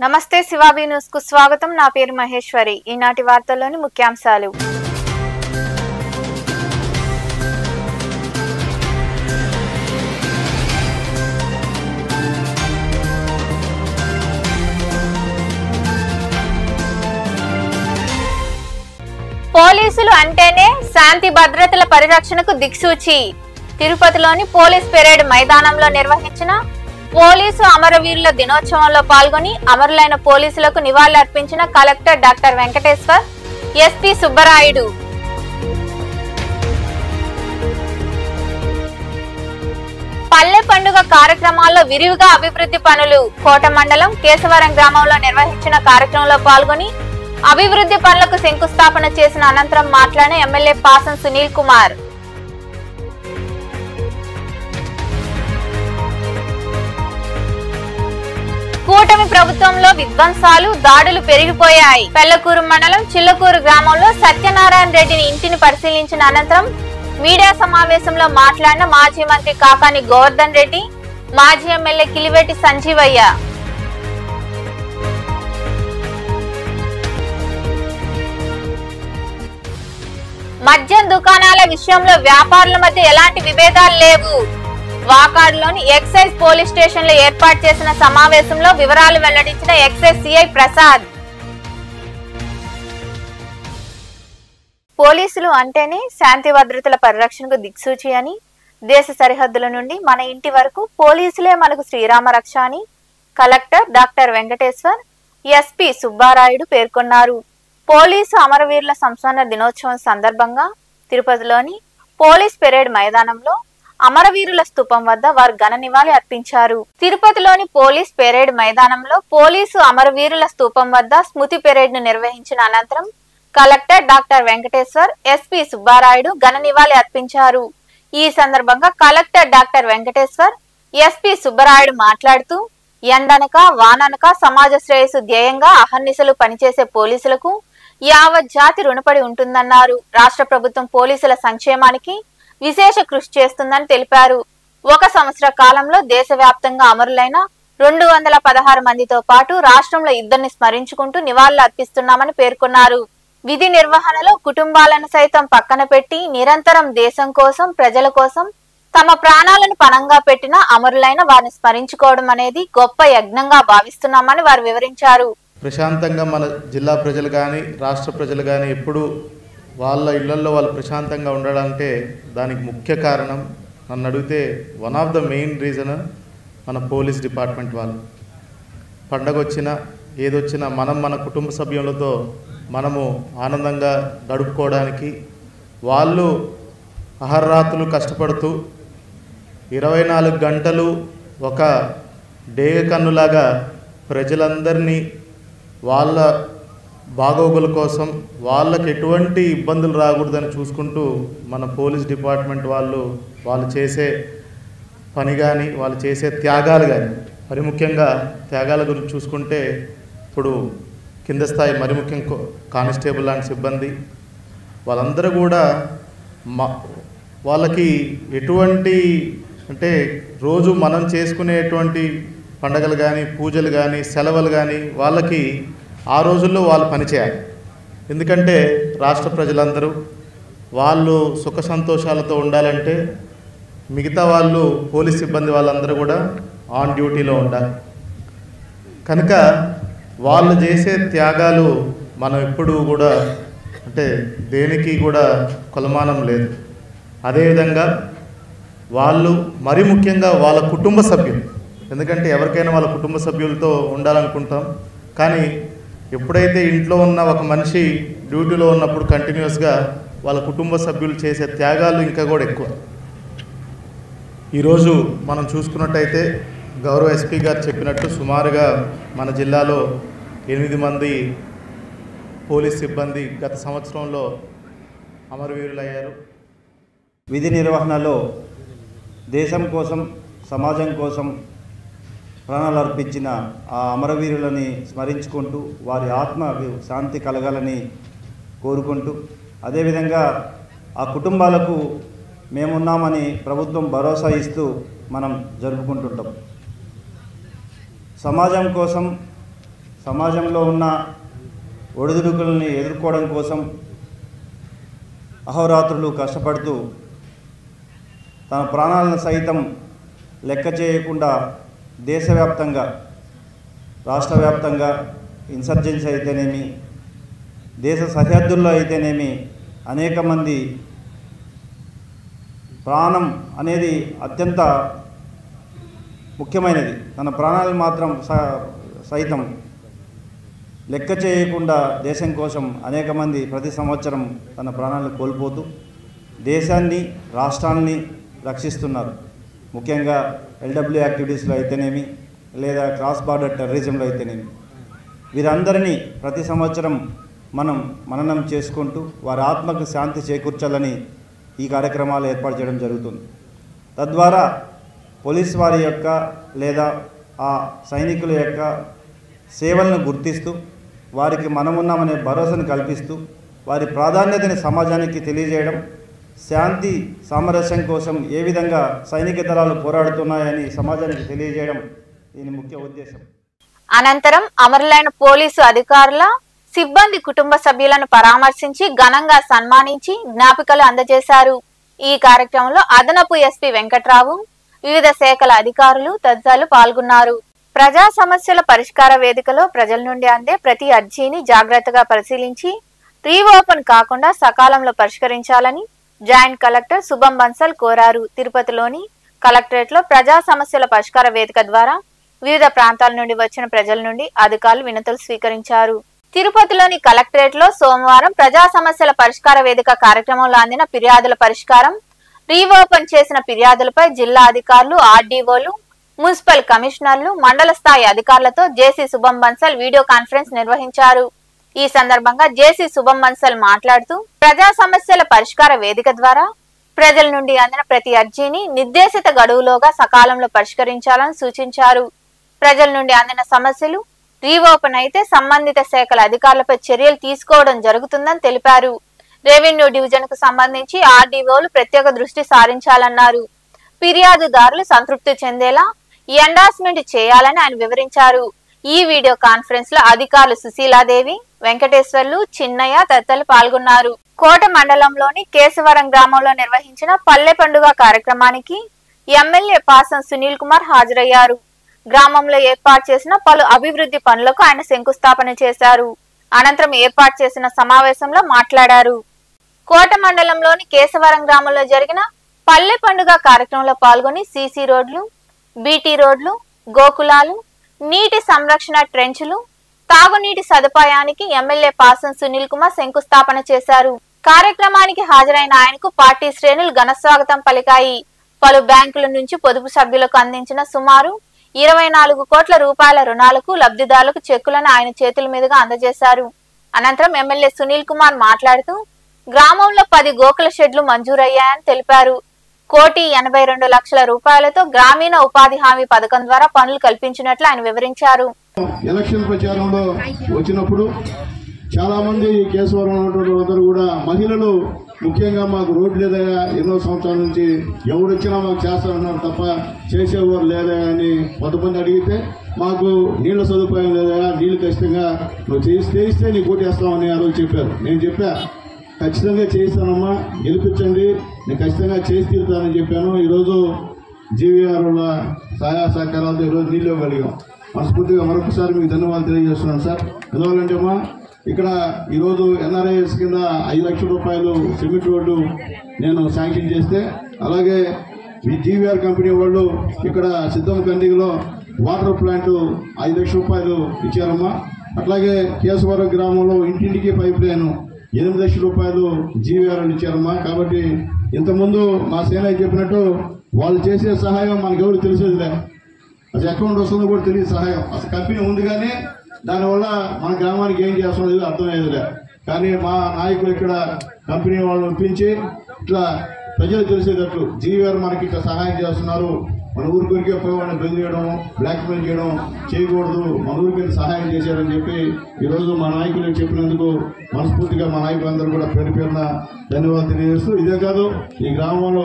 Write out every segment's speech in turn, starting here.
నమస్తే శివాబీ న్యూస్ కు స్వాగతం. నా పేరు మహేశ్వరి. ఈనాటి వార్తల్లోని ముఖ్యాంశాలు. పోలీసులు అంటేనే శాంతి భద్రతల పరిరక్షణకు దిక్సూచి. తిరుపతిలోని పోలీస్ పెరేడ్ మైదానంలో నిర్వహించిన పోలీసు అమరవీరుల దినోత్సవంలో పాల్గొని అమరులైన పోలీసులకు నివాళులర్పించిన collector doctor Venkateshwar, SP Subbarayudu. పల్లె పండుగ కార్యక్రమాల్లో విరివిగా అభివృద్ధి పనులు. కోట మండలం కేశవరం గ్రామంలో నిర్వహించిన కార్యక్రమంలో పాల్గొని అభివృద్ధి పనులకు శంకుస్థాపన చేసిన అనంతరం మాట్లాడిన ఎమ్మెల్యే పాసం సునీల్ కుమార్. కూటమి ప్రభుత్వంలో విధ్వంసాలు, దాడులు పెరిగిపోయాయి. పెళ్లకూరు మండలం చిల్లకూరు గ్రామంలో సత్యనారాయణ రెడ్డిని ఇంటిని పరిశీలించిన అనంతరం మీడియా సమావేశంలో మాట్లాడిన మాజీ మంత్రి కాకాని గోవర్ధన్ రెడ్డి, మాజీ ఎమ్మెల్యే కిలివేటి సంజీవయ్య. మద్యం దుకాణాల విషయంలో వ్యాపారుల మధ్య ఎలాంటి విభేదాలు లేవు. వాకాడులోని ఎక్సైజ్ పోలీస్ స్టేషన్ లో ఏర్పాటు చేసిన సమావేశంలో వివరాలు వెల్లడించిన ఎక్సైజ్ సిఐ ప్రసాద్. పోలీసులు అంటేనే శాంతి భద్రతల పరిరక్షణకు దిక్సూచి అని, దేశ సరిహద్దుల నుండి మన ఇంటి వరకు పోలీసులే మనకు శ్రీరామ రక్ష అని collector doctor Venkateshwar, SP Subbarayudu పేర్కొన్నారు. పోలీసు అమరవీరుల సంస్మరణ దినోత్సవం సందర్భంగా తిరుపతిలోని పోలీస్ పెరేడ్ మైదానంలో అమరవీరుల స్థూపం వద్ద వారు ఘన నివాళి అర్పించారు. తిరుపతిలోని పోలీస్ పెరేడ్ మైదానంలో పోలీసు అమరవీరుల స్థూపం వద్ద స్మృతి పెరేడ్ ను నిర్వహించిన అనంతరం collector doctor Venkateshwar, SP Subbarayudu ఘన నివాళి అర్పించారు. ఈ సందర్భంగా collector doctor Venkateshwar, SP Subbarayudu మాట్లాడుతూ ఎండనక వాననక సమాజ శ్రేయస్సు ధ్యేయంగా అహర్నిశలు పనిచేసే పోలీసులకు యావత్ జాతి రుణపడి ఉంటుందన్నారు. రాష్ట్ర ప్రభుత్వం పోలీసుల సంక్షేమానికి విశేష కృషి చేస్తుందని తెలిపారు. 1 సంవత్సర కాలంలో దేశవ్యాప్తంగా అమరులైన 216 మందితో పాటు రాష్ట్రంలో 2 స్మరించుకుంటూ నివాళులు అర్పిస్తున్నామని పేర్కొన్నారు. విధి నిర్వహణలో కుటుంబాలను సైతం పక్కన పెట్టి నిరంతరం దేశం కోసం, ప్రజల కోసం తమ ప్రాణాలను పణంగా పెట్టిన అమరులైన వారిని స్మరించుకోవడం అనేది గొప్ప యజ్ఞంగా భావిస్తున్నామని వారు వివరించారు. ప్రశాంతంగా మన జిల్లా ప్రజలు కానీ, రాష్ట్ర ప్రజలు కానీ ఎప్పుడు వాళ్ళ ఇళ్లలో వాళ్ళు ప్రశాంతంగా ఉండడానికే దానికి ముఖ్య కారణం. నన్ను అడిగితే one of the main reason మన పోలీస్ డిపార్ట్మెంట్ వాళ్ళు. పండగ వచ్చినా ఏదొచ్చినా మన కుటుంబ సభ్యులతో మనము ఆనందంగా గడుపుకోవడానికి వాళ్ళు అహర్రాత్రులు కష్టపడుతూ 24 గంటలు ఒక డేగ కన్నులాగా ప్రజలందరినీ వాళ్ళ బాగోగుల కోసం, వాళ్ళకి ఎటువంటి ఇబ్బందులు రాకూడదని చూసుకుంటూ మన పోలీస్ డిపార్ట్మెంట్ వాళ్ళు చేసే పని కానీ, వాళ్ళు చేసే త్యాగాలు కానీ, మరి ముఖ్యంగా త్యాగాల గురించి చూసుకుంటే ఇప్పుడు కింద స్థాయి మరి ముఖ్యం కానిస్టేబుల్ లాంటి సిబ్బంది వాళ్ళందరూ కూడా వాళ్ళకి ఎటువంటి అంటే రోజు మనం చేసుకునేటువంటి పండగలు కానీ, పూజలు కానీ, సెలవులు కానీ వాళ్ళకి ఆ రోజుల్లో వాళ్ళు పనిచేయాలి. ఎందుకంటే రాష్ట్ర ప్రజలందరూ వాళ్ళు సుఖ సంతోషాలతో ఉండాలంటే మిగతా వాళ్ళు పోలీస్ సిబ్బంది వాళ్ళందరూ కూడా ఆన్ డ్యూటీలో ఉండాలి. కనుక వాళ్ళు చేసే త్యాగాలు మనం ఎప్పుడూ కూడా అంటే దేనికి కూడా కొలమానం లేదు. అదేవిధంగా వాళ్ళు మరి ముఖ్యంగా వాళ్ళ కుటుంబ సభ్యులు, ఎందుకంటే ఎవరికైనా వాళ్ళ కుటుంబ సభ్యులతో ఉండాలనుకుంటాం, కానీ ఎప్పుడైతే ఇంట్లో ఉన్న ఒక మనిషి డ్యూటీలో ఉన్నప్పుడు కంటిన్యూస్గా వాళ్ళ కుటుంబ సభ్యులు చేసే త్యాగాలు ఇంకా కూడా ఎక్కువ. ఈరోజు మనం చూసుకున్నట్టయితే గౌరవ ఎస్పీ గారు చెప్పినట్టు సుమారుగా మన జిల్లాలో 8 మంది పోలీస్ సిబ్బంది గత సంవత్సరంలో అమరవీరులయ్యారు. విధి నిర్వహణలో దేశం కోసం, సమాజం కోసం ప్రాణాలు అర్పించిన ఆ అమరవీరులని స్మరించుకుంటూ వారి ఆత్మ శాంతి కలగాలని కోరుకుంటూ, అదేవిధంగా ఆ కుటుంబాలకు మేమున్నామని ప్రభుత్వం భరోసా ఇస్తూ మనం జరుపుకుంటుంటాం. సమాజం కోసం సమాజంలో ఉన్న ఒడిదుడుకుల్ని ఎదుర్కోవడం కోసం అహోరాత్రులు కష్టపడుతూ తన ప్రాణాలను సైతం లెక్క చేయకుండా దేశవ్యాప్తంగా రాష్ట్ర వ్యాప్తంగా ఇన్సర్జెన్సీ అయితేనేమి దేశ సరిహద్దుల్లో అయితేనేమి అనేక మంది ప్రాణం అనేది అత్యంత ముఖ్యమైనది. తన ప్రాణాలు మాత్రం సైతం లెక్క చేయకుండా దేశం కోసం అనేక మంది ప్రతి సంవత్సరం తన ప్రాణాలను కోల్పోతూ దేశాన్ని రాష్ట్రాన్ని రక్షిస్తున్నారు. ముఖ్యంగా ఎల్డబ్ల్యూ యాక్టివిటీస్లో అయితేనేమి లేదా క్రాస్ బార్డర్ టెర్రరిజంలో అయితేనేమి వీరందరినీ ప్రతి సంవత్సరం మనం మననం చేసుకుంటూ వారి ఆత్మకు శాంతి చేకూర్చాలని ఈ కార్యక్రమాలు ఏర్పాటు చేయడం జరుగుతుంది. తద్వారా పోలీస్ వారి యొక్క లేదా ఆ సైనికుల యొక్క సేవలను గుర్తిస్తూ వారికి మనమున్నామనే భరోసాను కల్పిస్తూ వారి ప్రాధాన్యతని సమాజానికి తెలియజేయడం, శాంతి సామరస్యం కోసం ఏ విధంగా సైనిక దళాలు పోరాడుతున్నాయని సమాజానికి తెలియజేయడం దీని ముఖ్య ఉద్దేశం. అనంతరం అమరులైన పోలీసు అధికారుల సిబ్బంది కుటుంబ సభ్యులను పరామర్శించి ఘనంగా సన్మానించి జ్ఞాపికలు అందజేశారు. ఈ కార్యక్రమంలో అదనపు ఎస్పీ వెంకట్రావు, వివిధ శాఖల అధికారులు తదితరులు పాల్గొన్నారు. ప్రజా సమస్యల పరిష్కార వేదికలో ప్రజల నుండి అందే ప్రతి అర్జీని జాగ్రత్తగా పరిశీలించి రీఓపెన్ కాకుండా సకాలంలో పరిష్కరించాలని జాయింట్ కలెక్టర్ శుభం బన్సల్ కోరారు. తిరుపతిలోని కలెక్టరేట్ లో ప్రజా సమస్యల పరిష్కార వేదిక ద్వారా వివిధ ప్రాంతాల నుండి వచ్చిన ప్రజల నుండి అధికారులు వినతులు స్వీకరించారు. తిరుపతిలోని కలెక్టరేట్ లో సోమవారం ప్రజా సమస్యల పరిష్కార వేదిక కార్యక్రమంలో అందిన ఫిర్యాదుల పరిష్కారం, రీఓపెన్ చేసిన ఫిర్యాదులపై జిల్లా అధికారులు, ఆర్డీఓలు, మున్సిపల్ కమిషనర్లు, మండల స్థాయి అధికారులతో జేసీ శుభం బన్సల్ వీడియో కాన్ఫరెన్స్ నిర్వహించారు. ఈ సందర్భంగా జేసీ శుభం బన్సల్ మాట్లాడుతూ ప్రజా సమస్యల పరిష్కార వేదిక ద్వారా ప్రజల నుండి అందిన ప్రతి అర్జీని నిర్దేశిత గడువులోగా సకాలంలో పరిష్కరించాలని సూచించారు. ప్రజల నుండి అందిన సమస్యలు రీఓపెన్ అయితే సంబంధిత శాఖల అధికారులపై చర్యలు తీసుకోవడం జరుగుతుందని తెలిపారు. రెవెన్యూ డివిజన్ కు సంబంధించి ఆర్డీఓలు ప్రత్యేక దృష్టి సారించాలన్నారు. ఫిర్యాదుదారులు సంతృప్తి చెందేలా ఎండార్స్మెంట్ చేయాలని ఆయన వివరించారు. ఈ వీడియో కాన్ఫరెన్స్ లో అధికారులు సుశీలాదేవి, వెంకటేశ్వర్లు, చిన్నయ్య తదితరులు పాల్గొన్నారు. కోట మండలంలోని కేశవరం గ్రామంలో నిర్వహించిన పల్లె పండుగ కార్యక్రమానికి ఎమ్మెల్యే పాసం సునీల్ కుమార్ హాజరయ్యారు. గ్రామంలో ఏర్పాటు చేసిన పలు అభివృద్ధి పనులకు ఆయన శంకుస్థాపన చేశారు. అనంతరం ఏర్పాటు చేసిన సమావేశంలో మాట్లాడారు. కోట మండలంలోని కేశవరం గ్రామంలో జరిగిన పల్లె పండుగ కార్యక్రమంలో పాల్గొని సీసీ రోడ్లు, బీటీ రోడ్లు, గోకులాలు, నీటి సంరక్షణ ట్రెంచులు, తాగునీటి సదుపాయానికి ఎమ్మెల్యే పాసం సునీల్ కుమార్ శంకుస్థాపన చేశారు. కార్యక్రమానికి హాజరైన ఆయనకు పార్టీ శ్రేణులు ఘనస్వాగతం పలికాయి. పలు బ్యాంకుల నుంచి పొదుపు సభ్యులకు అందించిన సుమారు 24 కోట్ల రూపాయల రుణాలకు లబ్ధిదారులకు చెక్కులను ఆయన చేతుల మీదుగా అందజేశారు. అనంతరం ఎమ్మెల్యే సునీల్ కుమార్ మాట్లాడుతూ గ్రామంలో 10 గోకుల షెడ్లు మంజూరయ్యాయని తెలిపారు. 1,82,00,000 రూపాయలతో గ్రామీణ ఉపాధి హామీ పథకం ద్వారా పనులు కల్పించినట్లు ఆయన వివరించారు. ఎలక్షన్ ప్రచారంలో వచ్చినప్పుడు చాలా మంది కేశవరం ఉన్నటువంటి కూడా మహిళలు ముఖ్యంగా మాకు రోడ్డు లేదయా, ఎన్నో సంవత్సరాల నుంచి ఎవరు వచ్చినా మాకు చేస్తారన్నారు తప్ప చేసేవారు లేదా అని కొంతమంది అడిగితే మాకు నీళ్ల సదుపాయం లేదా, నీళ్లు ఖచ్చితంగా నువ్వు చేయిస్తే నీకు ఓటేస్తామని ఆ రోజు చెప్పారు. నేను చెప్పా ఖచ్చితంగా చేయిస్తానమ్మా, గెలిపించండి, నేను ఖచ్చితంగా చేసి తీరుతానని చెప్పాను. ఈరోజు జీవీఆర్ సహాయ సహకారాలతో ఈరోజు నీళ్ళు ఇవ్వగలిగాం. మనస్ఫూర్తిగా మరొకసారి మీకు ధన్యవాదాలు తెలియజేస్తున్నాను సార్. ఎందువల్లంటే అమ్మా ఇక్కడ ఈరోజు ఎన్ఆర్ఐఎస్ కింద 5 లక్షల రూపాయలు సిమెంట్ రోడ్డు నేను శాంక్షన్ చేస్తే, అలాగే ఈ జీవీఆర్ కంపెనీ వాళ్ళు ఇక్కడ సిద్ధం కందిలో వాటర్ ప్లాంట్ 5 లక్షల రూపాయలు ఇచ్చారమ్మా. అట్లాగే కేశవరం గ్రామంలో ఇంటింటికి పైప్ లైన్ 8 లక్షల రూపాయలు జీవీఆర్ ఇచ్చారమ్మా. కాబట్టి ఇంతకుముందు మా సేన చెప్పినట్టు వాళ్ళు చేసే సహాయం మనకెవరు తెలిసేదిలే, అసలు అకౌంట్ వస్తుందో కూడా తెలియదు సహాయం. అసలు కంపెనీ ఉంది కానీ దానివల్ల మన గ్రామానికి ఏం చేస్తున్నది అర్థమయ్యేదిలే. కానీ మా నాయకులు ఇక్కడ కంపెనీ వాళ్ళు ఒప్పించి ఇట్లా ప్రజలు తెలిసేటట్లు జీవీఆర్ మనకి ఇట్లా సహాయం చేస్తున్నారు, మన ఊరికొరికే పోయి వాళ్ళని బెదిరియడం, బ్లాక్మెయిల్ చేయడం చేయకూడదు, మన ఊరికి సహాయం చేశారని చెప్పి ఈరోజు మా నాయకులు చెప్పినందుకు మనస్ఫూర్తిగా మా నాయకులందరూ కూడా పేరు పేరున ధన్యవాదాలు తెలియజేస్తూ, ఇదే కాదు ఈ గ్రామంలో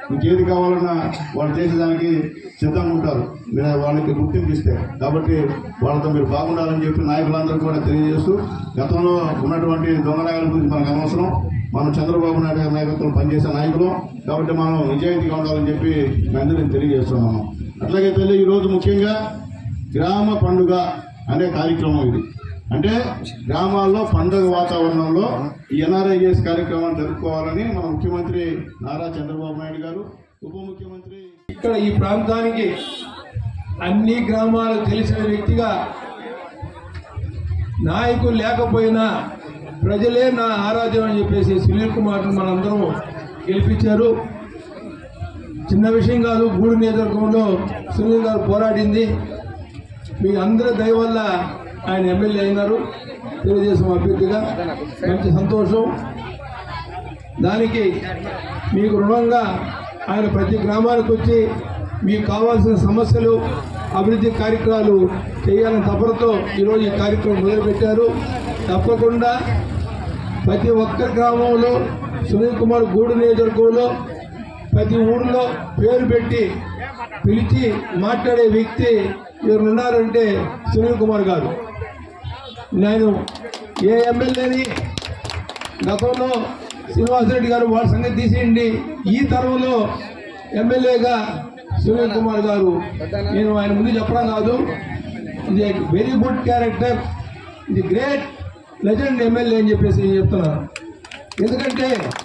ఇంకేది కావాలన్నా వాళ్ళు చేసేదానికి సిద్ధంగా ఉంటారు మీరు వాళ్ళకి గుర్తింపు ఇస్తే. కాబట్టి వాళ్ళతో మీరు బాగుండాలని చెప్పి నాయకులందరూ కూడా తెలియజేస్తూ, గతంలో ఉన్నటువంటి దొంగ నాయకుల గురించి మనకు అనవసరం. మనం చంద్రబాబు నాయుడు గారి నాయకత్వం పనిచేసే నాయకులు కాబట్టి మనం నిజాయితీగా ఉండాలని చెప్పి అందరినీ తెలియజేస్తున్నాము. అట్లాగే తల్లి, ఈరోజు ముఖ్యంగా గ్రామ పండుగ అనే కార్యక్రమం ఇది. అంటే గ్రామాల్లో పండుగ వాతావరణంలో ఈ ఎన్ఆర్ఐఎస్ కార్యక్రమాన్ని జరుపుకోవాలని మన ముఖ్యమంత్రి నారా చంద్రబాబు నాయుడు గారు, ఉప ముఖ్యమంత్రి ఇక్కడ ఈ ప్రాంతానికి అన్ని గ్రామాలు తెలిసిన వ్యక్తిగా, నాయకులు లేకపోయినా ప్రజలే నా ఆరాధ్యం అని చెప్పేసి సునీల్ కుమార్ను మనందరం గెలిపించారు. చిన్న విషయం కాదు. గూడు నియోజకవర్గంలో సునీల్ గారు పోరాడింది. మీ అందరి దయ వల్ల ఆయన ఎమ్మెల్యే అయినారు, తెలుగుదేశం అభ్యర్థిగా. మంచి సంతోషం. దానికి మీకు రుణంగా ఆయన ప్రతి గ్రామానికి వచ్చి మీకు కావాల్సిన సమస్యలు, అభివృద్ధి కార్యక్రమాలు చేయాలని తపనతో ఈరోజు ఈ కార్యక్రమం మొదలుపెట్టారు. తప్పకుండా ప్రతి ఒక్క గ్రామంలో సునీల్ కుమార్ గూడు నియోజకవర్గంలో ప్రతి ఊరిలో పేరు పెట్టి పిలిచి మాట్లాడే వ్యక్తి ఎవరున్నారంటే సునీల్ కుమార్ గారు. నేను ఏ ఎమ్మెల్యేని గతంలో శ్రీనివాసరెడ్డి గారు వాళ్ళ సంగతి తీసేయండి, ఈ తరంలో ఎమ్మెల్యేగా సునీల్ కుమార్ గారు, నేను ఆయన ముందు చెప్పడం కాదు, ఇది వెరీ గుడ్ క్యారెక్టర్, ఇది గ్రేట్ లెజెండ్ ఎమ్మెల్యే అని చెప్పేసి నేను చెప్తున్నాను. ఎందుకంటే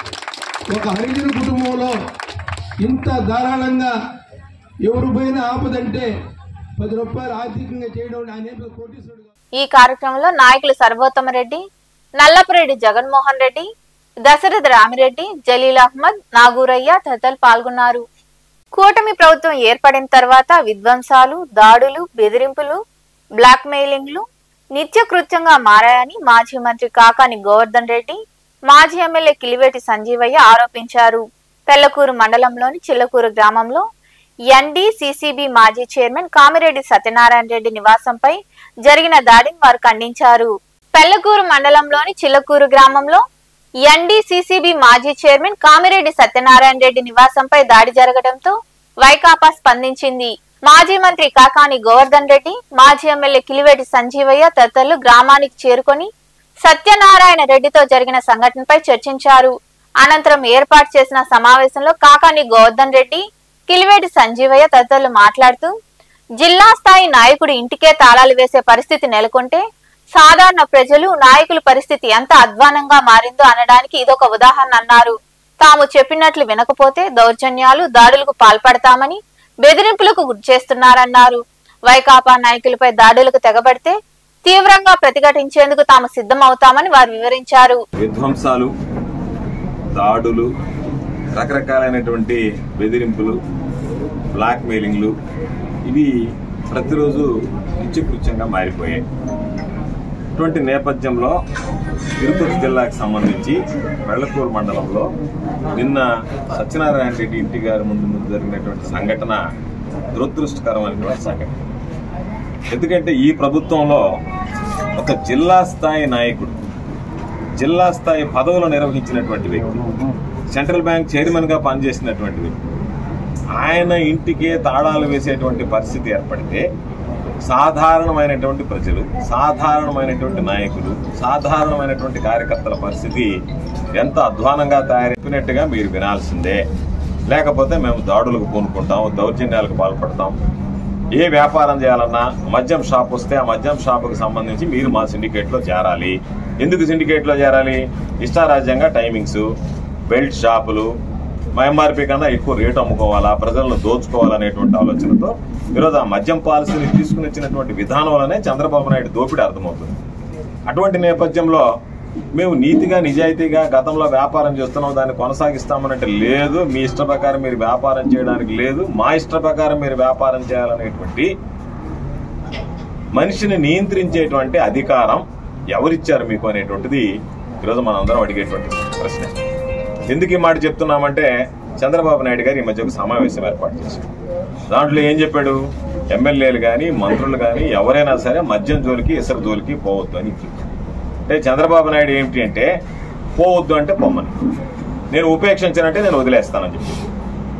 ఒక హరిజన కుటుంబంలో ఇంత ధారాళంగా ఎవరు పోయినా ఆపదంటే 10 రూపాయలు ఆర్థికంగా చేయడం ఆయన కోటీశ్వరుడు. ఈ కార్యక్రమంలో నాయకులు సర్వోత్తమరెడ్డి, నల్లపురెడ్డి జగన్మోహన్ రెడ్డి, దశరథ రామిరెడ్డి, జలీల్ అహ్మద్, నాగూరయ్య తదితరులు పాల్గొన్నారు. కూటమి ప్రభుత్వం ఏర్పడిన తర్వాత విధ్వంసాలు, దాడులు, బెదిరింపులు, బ్లాక్ మెయిలింగ్లు నిత్యకృత్యంగా మారాయని మాజీ మంత్రి కాకాని గోవర్ధన్ రెడ్డి, మాజీ ఎమ్మెల్యే కిలివేటి సంజీవయ్య ఆరోపించారు. పెళ్లకూరు మండలంలోని చిల్లకూరు గ్రామంలో ఎన్డీసీసీబీ మాజీ చైర్మన్ కామిరెడ్డి సత్యనారాయణ రెడ్డి నివాసంపై జరిగిన దాడిని వారు ఖండించారు. పెళ్లకూరు మండలంలోని చిల్లకూరు గ్రామంలో ఎన్డీసీసీబీ మాజీ చైర్మన్ కామిరెడ్డి సత్యనారాయణ రెడ్డి నివాసంపై దాడి జరగడంతో వైకాపా స్పందించింది. మాజీ మంత్రి కాకాని గోవర్ధన్ రెడ్డి, మాజీ ఎమ్మెల్యే కిలివేటి సంజీవయ్య తదితరులు గ్రామానికి చేరుకొని సత్యనారాయణ రెడ్డితో జరిగిన సంఘటనపై చర్చించారు. అనంతరం ఏర్పాటు చేసిన సమావేశంలో కాకాని గోవర్ధన్ రెడ్డి, కిలివేటి సంజీవయ్య తదితరులు మాట్లాడుతూ, జిల్లా స్థాయి నాయకుడు ఇంటికే తాళాలు వేసే పరిస్థితి నెలకొంటే సాధారణ ప్రజలు, నాయకుల పరిస్థితి ఎంత అధ్వానంగా మారిందో అనడానికి ఇదొక ఉదాహరణ అన్నారు. తాము చెప్పినట్లు వినకపోతే దౌర్జన్యాలు, దాడులకు పాల్పడతామని బెదిరింపులకు గురిచేస్తున్నారన్నారు. వైకాపా నాయకులపై దాడులకు తెగబడితే తీవ్రంగా ప్రతిఘటించేందుకు తాము సిద్ధమవుతామని వారు వివరించారు. విధ్వంసాలు, దాడులు, రకరకాలైనటువంటి బెదిరింపులు, బ్లాక్ మెయిలింగ్లు ఇవి ప్రతిరోజు నిత్యకృత్యంగా మారిపోయాయి. ఇటువంటి నేపథ్యంలో తిరుపతి జిల్లాకు సంబంధించి వెళ్లకూరు మండలంలో నిన్న సత్యనారాయణ రెడ్డి ఇంటి గారి ముందు జరిగినటువంటి సంఘటన దురదృష్టకరమైనటువంటి సంఘటన. ఎందుకంటే ఈ ప్రభుత్వంలో ఒక జిల్లా స్థాయి నాయకుడు, జిల్లా స్థాయి పదవులు నిర్వహించినటువంటి వ్యక్తి, సెంట్రల్ బ్యాంక్ చైర్మన్ గా పనిచేసినటువంటి వ్యక్తి, ఆయన ఇంటికే తాళాలు వేసేటువంటి పరిస్థితి ఏర్పడితే సాధారణమైనటువంటి ప్రజలు, సాధారణమైనటువంటి నాయకులు, సాధారణమైనటువంటి కార్యకర్తల పరిస్థితి ఎంత అధ్వానంగా తయారైనట్టుగా మీరు వినాల్సిందే. లేకపోతే మేము దాడులకు పూనుకుంటాం, దౌర్జన్యాలకు పాల్పడతాం. ఏ వ్యాపారం చేయాలన్నా మద్యం షాప్ వస్తే ఆ మద్యం షాపుకు సంబంధించి మీరు మా సిండికేట్లో చేరాలి. ఎందుకు సిండికేట్లో చేరాలి? ఇష్టారాజ్యంగా టైమింగ్స్, బెల్ట్ షాపులు, ఎంఆర్పీ కన్నా ఎక్కువ రేటు అమ్ముకోవాలా, ప్రజలను దోచుకోవాలనేటువంటి ఆలోచనతో ఈరోజు ఆ మద్యం పాలసీని తీసుకుని వచ్చినటువంటి విధానంలోనే చంద్రబాబు నాయుడు దోపిడీ అర్థమవుతుంది. అటువంటి నేపథ్యంలో మేము నీతిగా, నిజాయితీగా గతంలో వ్యాపారం చేస్తున్నాం, దాన్ని కొనసాగిస్తామనంటే లేదు, మీ ఇష్ట ప్రకారం మీరు వ్యాపారం చేయడానికి లేదు, మా ఇష్ట ప్రకారం మీరు వ్యాపారం చేయాలనేటువంటి మనిషిని నియంత్రించేటువంటి అధికారం ఎవరిచ్చారు మీకు అనేటువంటిది ఈరోజు మనందరం అడిగేటువంటి ప్రశ్న. ఎందుకు ఈ మాట చెప్తున్నామంటే చంద్రబాబు నాయుడు గారు ఈ మధ్య ఒక సమావేశం ఏర్పాటు చేశారు. దాంట్లో ఏం చెప్పాడు? ఎమ్మెల్యేలు కానీ, మంత్రులు కానీ ఎవరైనా సరే మద్యం జోలికి, ఇసుక జోలికి పోవద్దు అని చెప్పారు. అంటే చంద్రబాబు నాయుడు ఏమిటి అంటే పోవద్దు అంటే పొమ్మని, నేను ఉపేక్షించానంటే నేను వదిలేస్తానని చెప్పి.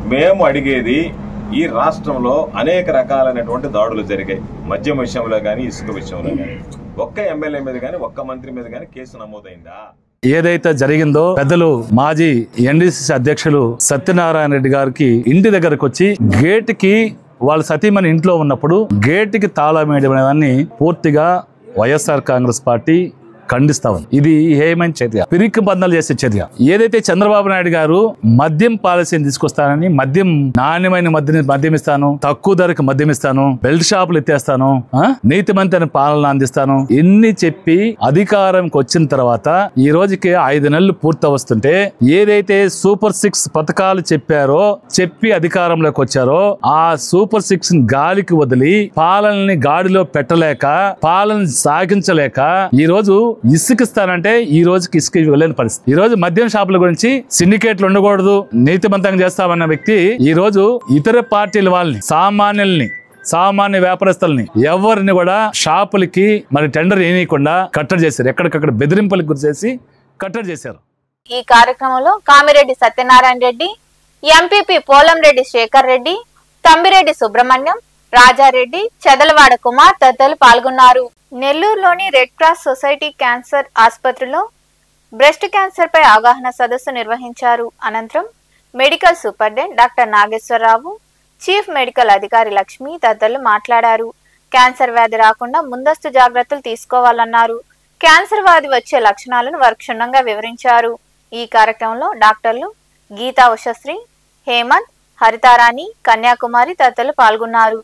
మేము అడిగేది, ఈ రాష్ట్రంలో అనేక రకాలైనటువంటి దాడులు జరిగాయి. మద్యం విషయంలో కానీ, ఇసుక విషయంలో కానీ. ఒక్క ఎమ్మెల్యే మీద కానీ, ఒక్క మంత్రి మీద కానీ కేసు నమోదైందా? ఏదైతే జరిగిందో పెద్దలు మాజీ ఎన్డీసీసీ అధ్యక్షులు సత్యనారాయణ రెడ్డి గారికి ఇంటి దగ్గరకు వచ్చి గేటుకి వాళ్ళ సతీమణి ఇంట్లో ఉన్నప్పుడు గేటుకి తాళం వేయడం అనేదాన్ని పూర్తిగా వైఎస్ఆర్ కాంగ్రెస్ పార్టీ ఖండిస్తా ఉంది. ఇది ఏమైన చర్య, పిరికి బంధాలు చేసే చర్య. ఏదైతే చంద్రబాబు నాయుడు గారు మద్యం పాలసీని తీసుకొస్తానని, నాణ్యమైన మద్యం ఇస్తాను, తక్కువ ధరకు మద్యం ఇస్తాను, బెల్ట్ షాపులు ఎత్తేస్తాను, నీతిమంతైన పాలన అందిస్తాను, ఇన్ని చెప్పి అధికారంకి వచ్చిన తర్వాత ఈ రోజుకి 5 నెలలు పూర్తి వస్తుంటే ఏదైతే సూపర్ 6 పథకాలు చెప్పి అధికారంలోకి వచ్చారో ఆ సూపర్ 6 గాలికి వదిలి పాలనని గాడిలో పెట్టలేక, పాలన సాగించలేక ఈ రోజు ఇసుకిస్తానంటే ఈ రోజుకి ఇసుక వెళ్ళని పరిస్థితి. ఈ రోజు మద్యం షాపుల గురించి సిండికేట్లు ఉండకూడదు, నీతిమంతంగా చేస్తామన్న వ్యక్తి ఈ రోజు ఇతర పార్టీల వాళ్ళని, సామాన్య వ్యాపారస్తుల్ని ఎవరిని కూడా షాపులకి మరి టెండర్ వేయకుండా కట్టడి చేశారు. ఎక్కడికక్కడ బెదిరింపులకు గురి చేసి కట్టడి చేశారు. ఈ కార్యక్రమంలో కామిరెడ్డి సత్యనారాయణ రెడ్డి, ఎంపీపీ పోలంరెడ్డి శేఖర్ రెడ్డి, తంబిరెడ్డి సుబ్రహ్మణ్యం, రాజారెడ్డి, చెదలవాడ కుమార్ తదితరులు పాల్గొన్నారు. నెల్లూరులోని రెడ్ క్రాస్ సొసైటీ క్యాన్సర్ ఆసుపత్రిలో బ్రెస్ట్ క్యాన్సర్ పై అవగాహన సదస్సు నిర్వహించారు. అనంతరం medical superintendent doctor Nageswararao, chief medical అధికారి లక్ష్మి తదితరులు మాట్లాడారు. క్యాన్సర్ వ్యాధి రాకుండా ముందస్తు జాగ్రత్తలు తీసుకోవాలన్నారు. క్యాన్సర్ వ్యాధి వచ్చే లక్షణాలను వారు క్షుణ్ణంగా వివరించారు. ఈ కార్యక్రమంలో డాక్టర్లు గీతా ఉషశ్రీ, హేమంత్, హరితారాణి, కన్యాకుమారి తదితరులు పాల్గొన్నారు.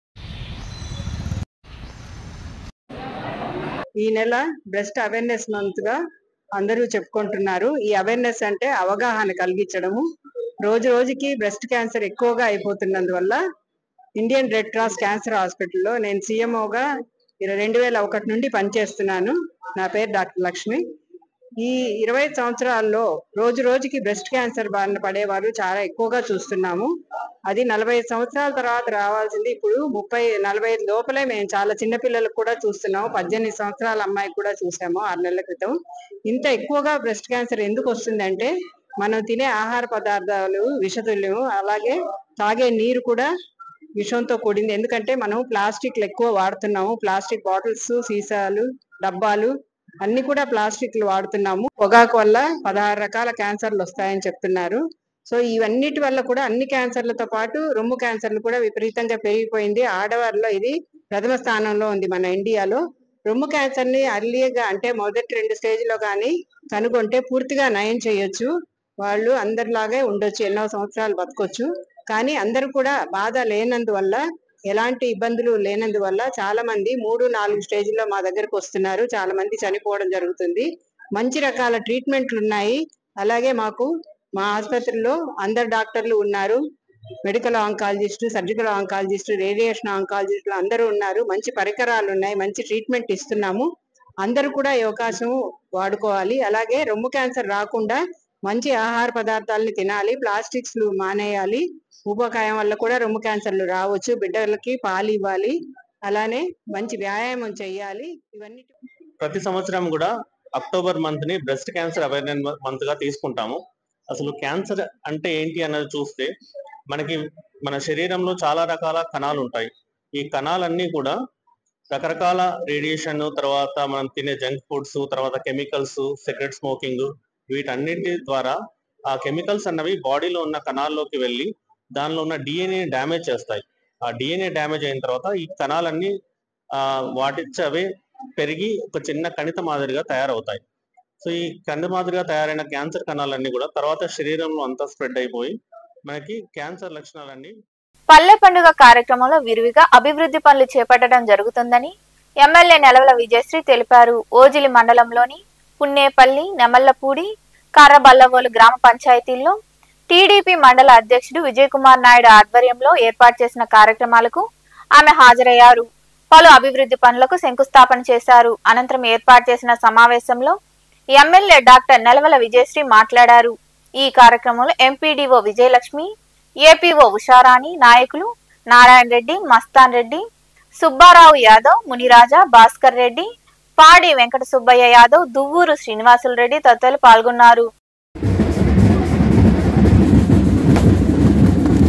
ఈ నెల బ్రెస్ట్ అవేర్నెస్ మంత్ గా అందరూ చెప్పుకుంటున్నారు. ఈ అవేర్నెస్ అంటే అవగాహన కలిగించడము. రోజు రోజుకి బ్రెస్ట్ క్యాన్సర్ ఎక్కువగా అయిపోతున్నందువల్ల ఇండియన్ రెడ్ క్రాస్ క్యాన్సర్ హాస్పిటల్లో నేను సీఎంఓగా 2001 నుండి పనిచేస్తున్నాను. నా పేరు డాక్టర్ లక్ష్మి. ఈ 25 సంవత్సరాల్లో రోజు రోజుకి బ్రెస్ట్ క్యాన్సర్ బారిన పడేవారు చాలా ఎక్కువగా చూస్తున్నాము. అది 45 సంవత్సరాల తర్వాత రావాల్సింది ఇప్పుడు 30-45 లోపలే మేము చాలా చిన్నపిల్లలకు కూడా చూస్తున్నాము. 18 సంవత్సరాల అమ్మాయికి కూడా చూసాము 6 నెలల క్రితం. ఇంత ఎక్కువగా బ్రెస్ట్ క్యాన్సర్ ఎందుకు వస్తుందంటే మనం తినే ఆహార పదార్థాలు విషతుల్యం, అలాగే తాగే నీరు కూడా విషంతో కూడింది. ఎందుకంటే మనం ప్లాస్టిక్లు ఎక్కువ వాడుతున్నాము. ప్లాస్టిక్ బాటిల్స్, సీసాలు, డబ్బాలు అన్ని కూడా ప్లాస్టిక్లు వాడుతున్నాము. పొగాకు వల్ల 16 రకాల క్యాన్సర్లు వస్తాయని చెప్తున్నారు. సో ఇవన్నిటి వల్ల కూడా అన్ని క్యాన్సర్లతో పాటు రొమ్ము క్యాన్సర్లు కూడా విపరీతంగా పెరిగిపోయింది. ఆడవారిలో ఇది ప్రథమ స్థానంలో ఉంది మన ఇండియాలో. రొమ్ము క్యాన్సర్ ని అర్లీగా అంటే మొదటి 2 స్టేజ్లో కానీ కనుగొంటే పూర్తిగా నయం చేయొచ్చు. వాళ్ళు అందరిలాగే ఉండొచ్చు, ఎన్నో సంవత్సరాలు బతకొచ్చు. కానీ అందరూ కూడా బాధ లేనందువల్ల, ఎలాంటి ఇబ్బందులు లేనందువల్ల చాలా మంది 3-4 స్టేజ్లో మా దగ్గరకు వస్తున్నారు. చాలా మంది చనిపోవడం జరుగుతుంది. మంచి రకాల ట్రీట్మెంట్లు ఉన్నాయి. అలాగే మాకు మా ఆసుపత్రిలో అందరు డాక్టర్లు ఉన్నారు. Medical oncologist, surgical oncologist, radiation ఆంకాలజిస్టులు అందరూ ఉన్నారు. మంచి పరికరాలు ఉన్నాయి, మంచి ట్రీట్మెంట్ ఇస్తున్నాము. అందరూ కూడా ఈ అవకాశం వాడుకోవాలి. అలాగే రొమ్ము క్యాన్సర్ రాకుండా మంచి ఆహార పదార్థాలని తినాలి, ప్లాస్టిక్స్ మానేయాలి. ఊబకాయం వల్ల కూడా రొమ్ము క్యాన్సర్లు రావచ్చు. బిడ్డలకి పాలు ఇవ్వాలి, అలానే మంచి వ్యాయామం చేయాలి. ఇవన్నీ ప్రతి సంవత్సరం కూడా అక్టోబర్ మంత్ ని బ్రెస్ట్ క్యాన్సర్ అవేర్నెస్ మంత్ గా తీసుకుంటాము. అసలు క్యాన్సర్ అంటే ఏంటి అన్నది చూస్తే మనకి మన శరీరంలో చాలా రకాల కణాలు ఉంటాయి. ఈ కణాలన్నీ కూడా రకరకాల రేడియేషన్, తర్వాత మనం తినే జంక్ ఫుడ్స్, తర్వాత కెమికల్స్, సిగరెట్ స్మోకింగ్, వీటన్నిటి ద్వారా ఆ కెమికల్స్ అన్నవి బాడీలో ఉన్న కణాల్లోకి వెళ్ళి దానిలో ఉన్న డిఎన్ఏ డ్యామేజ్ చేస్తాయి. ఆ డిఎన్ఏ డ్యామేజ్ అయిన తర్వాత ఈ కణాలన్నీ వాటిచ్చవే పెరిగి ఒక చిన్న కణిత మాదిరిగా తయారవుతాయి. సో ఈ కణిత మాదిరిగా తయారైన క్యాన్సర్ కణాలన్నీ కూడా తర్వాత శరీరంలో అంతా స్ప్రెడ్ అయిపోయి మనకి క్యాన్సర్ లక్షణాలన్నీ. పల్లె పండుగ కార్యక్రమంలో విరివిగా అభివృద్ధి పనులు చేపట్టడం జరుగుతుందని ఎమ్మెల్యే నెలవల విజయశ్రీ తెలిపారు. ఓజిలి మండలంలోని పున్నేపల్లి, నెమల్లపూడి, కర్రబల్లవోలు గ్రామ పంచాయతీల్లో టీడీపీ మండల అధ్యక్షుడు విజయ్ కుమార్ నాయుడు ఆధ్వర్యంలో ఏర్పాటు చేసిన కార్యక్రమాలకు ఆమె హాజరయ్యారు. పలు అభివృద్ధి పనులకు శంకుస్థాపన చేశారు. అనంతరం ఏర్పాటు చేసిన సమావేశంలో ఎమ్మెల్యే డాక్టర్ నెలవల విజయశ్రీ మాట్లాడారు. ఈ కార్యక్రమంలో ఎంపీడీఓ విజయలక్ష్మి, ఏపీఓ ఉషారాణి, నాయకులు నారాయణ రెడ్డి, మస్తాన్ రెడ్డి, సుబ్బారావు యాదవ్, మునిరాజా, భాస్కర్ రెడ్డి, పాడి వెంకట సుబ్బయ్య యాదవ్, దువ్వూరు శ్రీనివాసులు రెడ్డి తదితరులు పాల్గొన్నారు.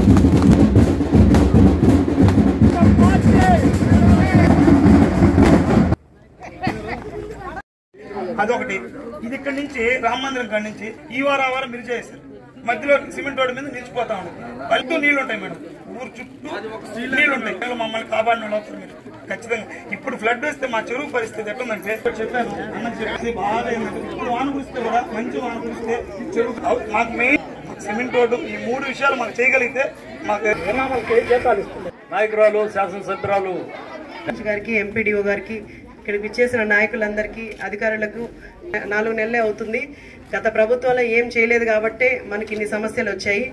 నుంచి రామ మందిరం కాడి నుంచి ఈ వారం ఆ వారం మీరు చేస్తారు, మధ్యలో సిమెంట్ రోడ్డు మీద నిలిచిపోతా ఉంటాయి, పల్లెటూ నీళ్లు ఉంటాయి మేడం, ఊరు చుట్టూ నీళ్లు ఉంటాయి. మమ్మల్ని కాపాడిన వాళ్ళు అవుతారు మీరు ఖచ్చితంగా. ఇప్పుడు ఫ్లడ్ వస్తే మా చెరువు పరిస్థితి ఎట్లుందంటే చెప్పాను అన్నది చెప్పేది బాగా ఏంటంటే ఇప్పుడు వాన కురిస్తే కూడా మంచి వాన కురిస్తే చెరువు మాకు మెయిన్ సిమెంట్ రోడ్డు ఈ 3 విషయాలు మాకు చేయగలిగితే మాకు జీతాలు ఇస్తుంది. నాయకురాలు శాసనసభ్యురాలు గారికి ఎంపీడీఓ గారికి ఇక్కడికి ఇచ్చేసిన నాయకులందరికీ అధికారులకు 4 నెలలే అవుతుంది. గత ప్రభుత్వంలో ఏం చేయలేదు కాబట్టే మనకి ఇన్ని సమస్యలు వచ్చాయి.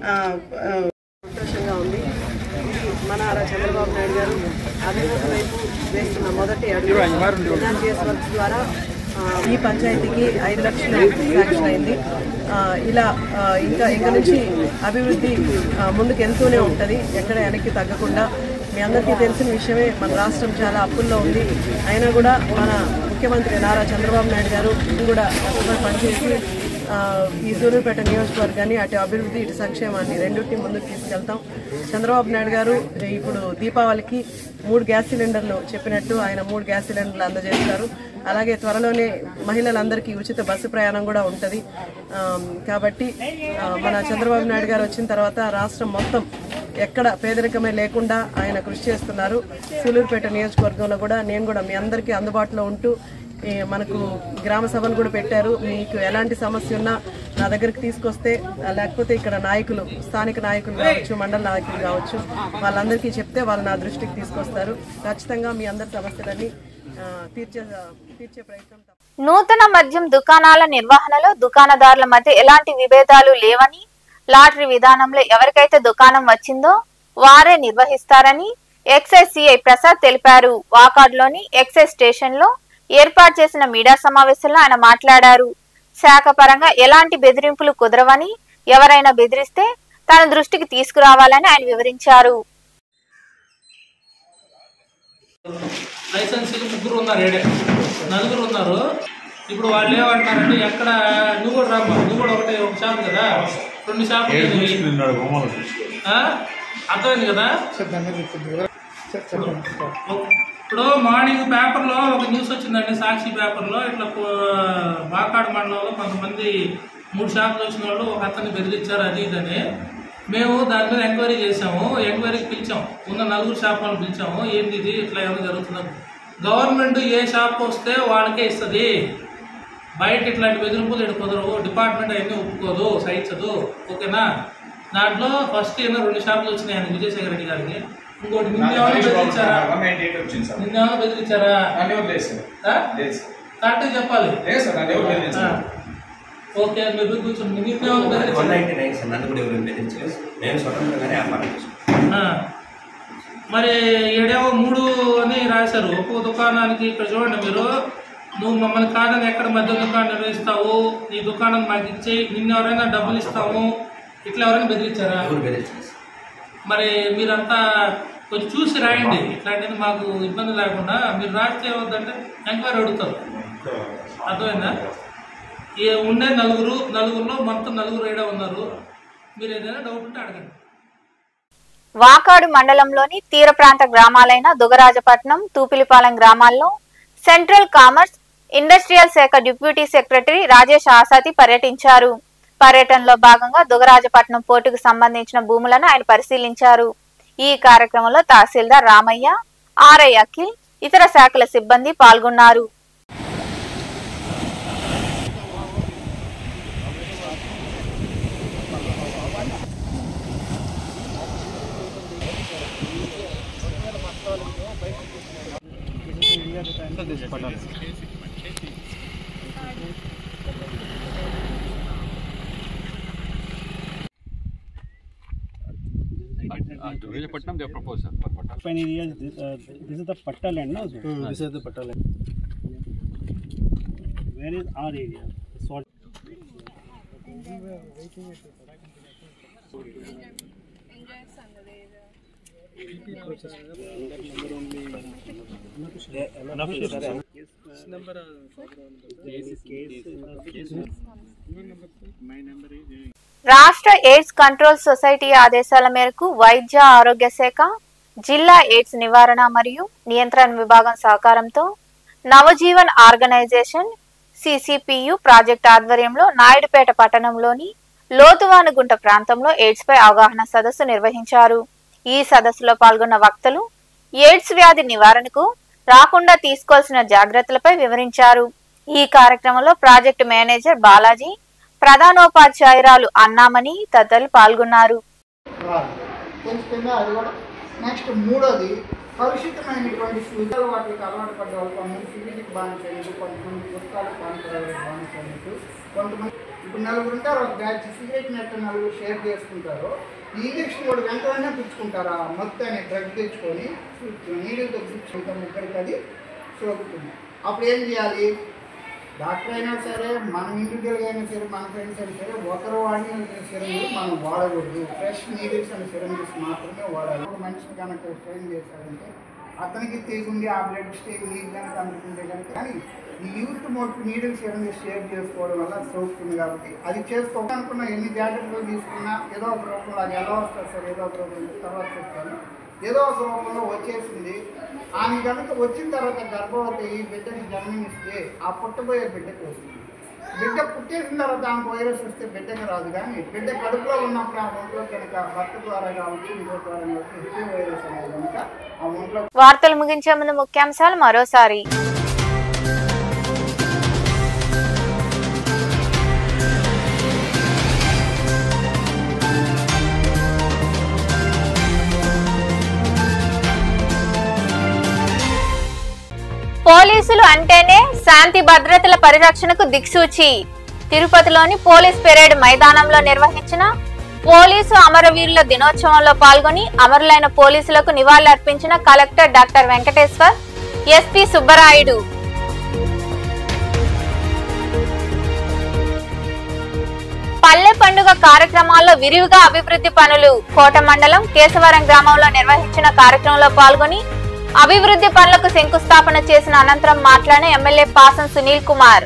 సంతోషంగా ఉంది. మన చంద్రబాబు నాయుడు గారు అభివృద్ధి వైపు వేస్తున్న మొదటి అడుగు. ఎన్ఆర్జీఎస్ వర్క్స్ ద్వారా ఈ పంచాయతీకి 5 లక్షలు శాంక్షన్ అయింది. ఇలా ఇంకా నుంచి అభివృద్ధి ముందుకు వెళ్తూనే ఉంటుంది, ఎక్కడ వెనక్కి తగ్గకుండా. మీ అందరికీ తెలిసిన విషయమే, మన రాష్ట్రం చాలా అప్పుల్లో ఉంది. అయినా కూడా మన ముఖ్యమంత్రి నారా చంద్రబాబు నాయుడు గారు కూడా పనిచేసి ఈ సూర్యాపేట నియోజకవర్గాన్ని అటు అభివృద్ధి ఇటు సంక్షేమాన్ని రెండింటిని ముందుకు తీసుకెళ్తాం. చంద్రబాబు నాయుడు గారు ఇప్పుడు దీపావళికి 3 గ్యాస్ సిలిండర్లు చెప్పినట్టు ఆయన 3 గ్యాస్ సిలిండర్లు అందజేస్తారు. అలాగే త్వరలోనే మహిళలందరికీ ఉచిత బస్సు ప్రయాణం కూడా ఉంటుంది. కాబట్టి మన చంద్రబాబు నాయుడు గారు వచ్చిన తర్వాత రాష్ట్రం మొత్తం ఎక్కడ పేదరికమే లేకుండా ఆయన కృషి చేస్తున్నారు. సూలూరుపేట నియోజకవర్గంలో కూడా నేను కూడా మీ అందరికీ అందుబాటులో ఉంటూ మనకు గ్రామ సభలు కూడా పెట్టారు. మీకు ఎలాంటి సమస్య ఉన్నా నా దగ్గరికి తీసుకొస్తే, లేకపోతే ఇక్కడ నాయకులు, స్థానిక నాయకులు కావచ్చు, మండల నాయకులు కావచ్చు, వాళ్ళందరికీ చెప్తే వాళ్ళు నా దృష్టికి తీసుకొస్తారు. ఖచ్చితంగా మీ అందరి సమస్యలన్నీ తీర్చే ప్రయత్నం. నూతన మద్యం దుకాణాల నిర్వహణలో దుకాణదారుల మధ్య ఎలాంటి విభేదాలు లేవని, లాటరీ విధానంలో ఎవరికైతే దుకాణం వచ్చిందో వారే నిర్వహిస్తారని ఎక్సైజ్ సిఐ ప్రసాద్ తెలిపారు. వాకాడ్లోని ఎక్సైజ్ స్టేషన్ లో ఏర్పాటు చేసిన మీడియా సమావేశంలో ఆయన మాట్లాడారు. శాఖ పరంగా ఎలాంటి బెదిరింపులు కుదరవని, ఎవరైనా బెదిరిస్తే తన దృష్టికి తీసుకురావాలని ఆయన వివరించారు. లైసెన్స్ 3 ఉన్నారు, 4 ఉన్నారు. ఇప్పుడు వాళ్ళు ఏమంటారంటే ఎక్కడ నువ్వు కూడా రామ్మా, నువ్వు కూడా ఒక షాప్ కదా, 2 షాపులు అర్థమైంది కదా. ఇప్పుడు మార్నింగ్ పేపర్లో ఒక న్యూస్ వచ్చిందండి, సాక్షి పేపర్లో, ఇట్లా వాకాడు మండలంలో కొంతమంది 3 షాపులు వచ్చిన వాళ్ళు ఒక అతన్ని బెదిరించారు అది ఇదని. మేము దాని మీద ఎంక్వైరీ చేసాము. ఎంక్వైరీకి పిలిచాము, ఉన్న 4 షాపులను పిలిచాము. ఏంది ఇది ఇట్లా ఏమైనా జరుగుతుందో. గవర్నమెంట్ ఏ షాప్ వస్తే వాళ్ళకే ఇస్తుంది, బయట ఇట్లాంటి బెదిరింపులు ఇటు కుదరవు, డిపార్ట్మెంట్ అవన్నీ ఒప్పుకోదు, సహించదు, ఓకేనా. దాంట్లో ఫస్ట్ ఏమో 2 షాపులు వచ్చినాయి ఆయన విజయశేఖర రెడ్డి గారికి. ఇంకోటి నిన్నేమో బెదిరించారా, కరెక్ట్గా చెప్పాలి. ఓకే, మీరు కూర్చోండి. మరి ఏడేమో 3 అని రాశారు ఒక్కో దుకాణానికి. ఇక్కడ చూడండి మీరు, నువ్వు మమ్మల్ని కాదని ఎక్కడ మధ్య దుకాణం నిర్వహిస్తావు, ఈ దుకాణం మాకు ఇచ్చి నిన్నెవరైనా డబ్బులు ఇస్తాము, ఇట్లా ఎవరైనా బెదిరించారా? మరి మీరంతా కొంచెం చూసి రాయండి, ఇట్లాంటిది మాకు ఇబ్బంది లేకుండా. మీరు రాస్తే ఏమవుతుందంటే ఎంక్వైరీ అడుగుతారు, అర్థమైందా. ఉండే 4లో మొత్తం 4 ఏడా ఉన్నారు. మీరు ఏదైనా డౌట్ ఉంటే అడగండి. వాకాడు మండలంలోని తీర ప్రాంత గ్రామాలైన దుగరాజపట్నం, తూపిలిపాలెం గ్రామాల్లో సెంట్రల్ కామర్స్ ఇండస్ట్రియల్ శాఖ డిప్యూటీ సెక్రటరీ రాజేష్ ఆసాతి పర్యటించారు. పర్యటనలో భాగంగా దుగరాజపట్నం పోర్టుకు సంబంధించిన భూములను ఆయన పరిశీలించారు. ఈ కార్యక్రమంలో తహసీల్దార్ రామయ్య, ఆర్ఐ అఖిల్, ఇతర శాఖల సిబ్బంది పాల్గొన్నారు. Visakhapatnam, they propose for Patta. This is the Patta land, no? This is the Patta land. Where is our area? Sort. రాష్ట్ర ఎయిడ్స్ కంట్రోల్ సొసైటీ ఆదేశాల మేరకు వైద్య ఆరోగ్య శాఖ, జిల్లా ఎయిడ్స్ నివారణ మరియు నియంత్రణ విభాగం సహకారంతో నవజీవన్ ఆర్గనైజేషన్, సిసిపియు ప్రాజెక్ట్ ఆధ్వర్యంలో నాయుడుపేట పట్టణంలోని లోతువానుగుంట ప్రాంతంలో ఎయిడ్స్ పై అవగాహన సదస్సు నిర్వహించారు. ఈ సదస్సులో పాల్గొన్న వక్తలు ఎయిడ్స్ వ్యాధి నివారణకు రాకుండా తీసుకోవాల్సిన జాగ్రత్తలపై వివరించారు. ఈ కార్యక్రమంలో ప్రాజెక్టు మేనేజర్ బాలాజీ, ప్రధానోపాధ్యాయురాలు అన్నామణి తదితరులు పాల్గొన్నారు. నెక్స్ట్ మూడోది కలుషితమైనటువంటి సూచనలు వాటికి అలవాటు పడ్డ వాళ్ళు కొంతమంది సిగరెట్కి బానిసైనట్టు, కొంతమంది పుస్తకాలకు బానిసైనట్టు, కొంతమంది ఇప్పుడు నలుగురు ఉంటారు, ఒక బ్యాచ్ సిగరెట్ నెట్ నలుగురు షేర్ చేసుకుంటారు. ఈ ఇంజక్షన్ కూడా వెంటనే పుచ్చుకుంటారు. ఆ మొత్తం అనే డ్రగ్ తెచ్చుకొని నీళ్ళతో పుచ్చుకుంటాం, ముగ్గురికి అది సోకుతుంది. అప్పుడు ఏం చేయాలి? డాక్టర్ అయినా సరే, మన ఇండివిజువల్గా అయినా సరే, మన ఫ్రెండ్స్ అయినా సరే, ఒకరు వాడిన సిరంజీలు మనం వాడకూడదు. ఫ్రెష్ నీడిల్స్ అండ్ సిరంజీస్ మాత్రమే వాడాలి. ఒక మనిషిని కనుక ట్రైన్ చేశారంటే అతనికి తీసుండి ఆ బ్లడ్ స్టేజ్ నీళ్ళు కనుక అందుకుంటే కనుక, కానీ ఈ యూత్ మోడ్ నీడిల్స్ సిరంజీస్ షేర్ చేసుకోవడం వల్ల సోకుతుంది. కాబట్టి అది చేసుకోవాలనుకున్న ఎన్ని జాగ్రత్తలు తీసుకున్నా ఏదో ఒక రూపంలో అది ఎలా వస్తుంది సార్, ఏదో ఒక రూపంలో తర్వాత చెప్తాను, ఏదో ఒక రూపంలో వచ్చేసింది. ఆమె కనుక వచ్చిన తర్వాత గర్భవతి ఈ బిడ్డని జన్మనిస్తే ఆ పుట్టబోయే బిడ్డకి వస్తుంది. బిడ్డ పుట్టేసిన తర్వాత ఆమెకు వైరస్ వస్తే బిడ్డకి రాదు, కానీ బిడ్డ కడుపులో ఉన్నప్పుడు ఆ ఒంట్లో కనుక భర్త ద్వారా కావచ్చు, ఇంకో ద్వారా కావచ్చు, హెచ్ఐవి వైరస్ అనేది కనుక ఆ ఒంట్లో. వార్తలు ముగించే ముందు ముఖ్యాంశాలు మరోసారి. పోలీసులు అంటేనే శాంతి భద్రతల పరిరక్షణకు దిక్సూచి. తిరుపతిలోని పోలీస్ పెరేడ్ మైదానంలో నిర్వహించిన పోలీసు అమరవీరుల దినోత్సవంలో పాల్గొని అమరులైన పోలీసులకు నివాళులర్పించిన collector doctor Venkateshwar, SP Subbarayudu. పల్లె పండుగ కార్యక్రమాల్లో విరివిగా అభివృద్ధి పనులు. కోట మండలం కేశవరం గ్రామంలో నిర్వహించిన కార్యక్రమంలో పాల్గొని అభివృద్ధి పనులకు శంకుస్థాపన చేసిన అనంతరం మాట్లాడిన ఎమ్మెల్యే పాసం సునీల్ కుమార్.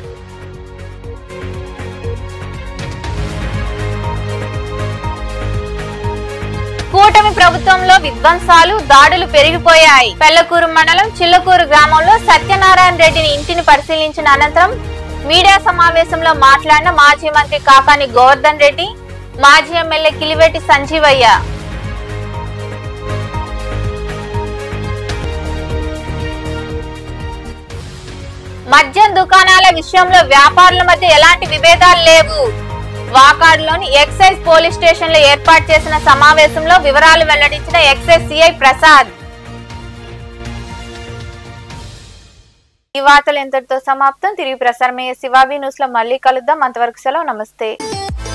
కూటమి ప్రభుత్వంలో విధ్వంసాలు, దాడులు పెరిగిపోయాయి. పెళ్లకూరు మండలం చిల్లకూరు గ్రామంలో సత్యనారాయణ రెడ్డిని ఇంటిని పరిశీలించిన అనంతరం మీడియా సమావేశంలో మాట్లాడిన మాజీ మంత్రి కాకాని గోవర్ధన్ రెడ్డి, మాజీ ఎమ్మెల్యే కిలివేటి సంజీవయ్య. మద్యం దుకాణాల విషయంలో వ్యాపారుల మధ్య ఎలాంటి విభేదాలు లేవు. వాకాడులోని ఎక్సైజ్ పోలీస్ స్టేషన్ లో ఏర్పాటు చేసిన సమావేశంలో వివరాలు వెల్లడించిన ఎక్సైజ్ సిఐ ప్రసాద్. ఈ వార్తలు ఇంతటితో సమాప్తం. తిరిగి ప్రసారమయ్యే శివాబీ న్యూస్ లో మళ్ళీ కలుద్దాం. అంతవరకు సెలవు. నమస్తే.